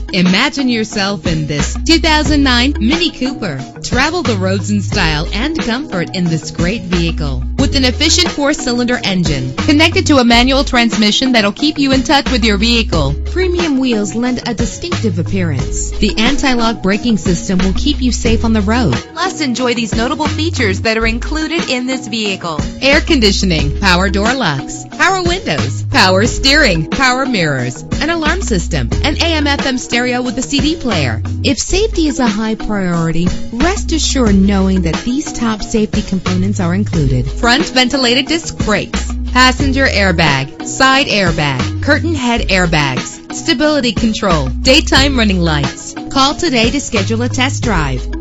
Imagine yourself in this 2009 Mini Cooper. Travel the roads in style and comfort in this great vehicle. With an efficient 4-cylinder engine connected to a manual transmission that'll keep you in touch with your vehicle. Premium wheels lend a distinctive appearance. The anti-lock braking system will keep you safe on the road. Plus, enjoy these notable features that are included in this vehicle: air conditioning, power door locks, power windows, power steering, power mirrors, an alarm system, an AM/FM stereo with a CD player. If safety is a high priority, rest assured knowing that these top safety components are included: front ventilated disc brakes, passenger airbag, side airbag, curtain head airbags, stability control, daytime running lights. Call today to schedule a test drive.